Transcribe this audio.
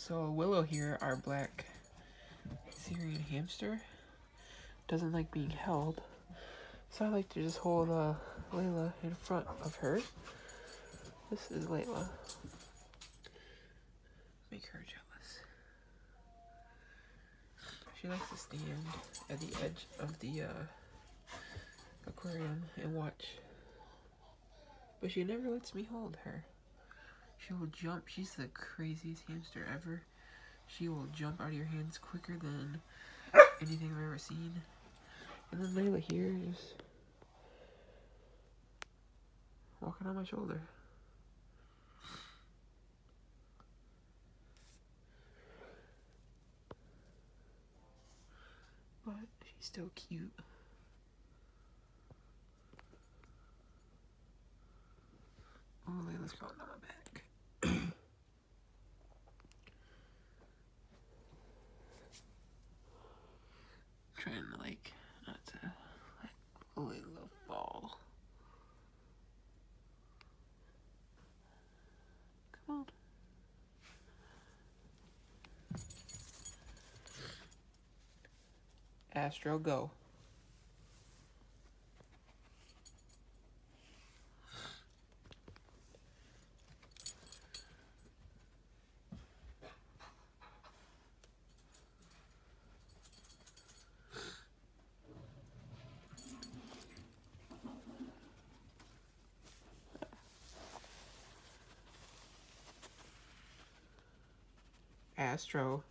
So Willow here, our black Syrian hamster, doesn't like being held. So I like to just hold Layla in front of her. This is Layla. Make her jealous. She likes to stand at the edge of the aquarium and watch. But she never lets me hold her. She will jump. She's the craziest hamster ever. She will jump out of your hands quicker than anything I've ever seen. And then Layla here is walking on my shoulder. But she's still cute. Oh, Layla's crawling on my back. Trying to not to let Layla fall. Come on. Astro, go. Astro.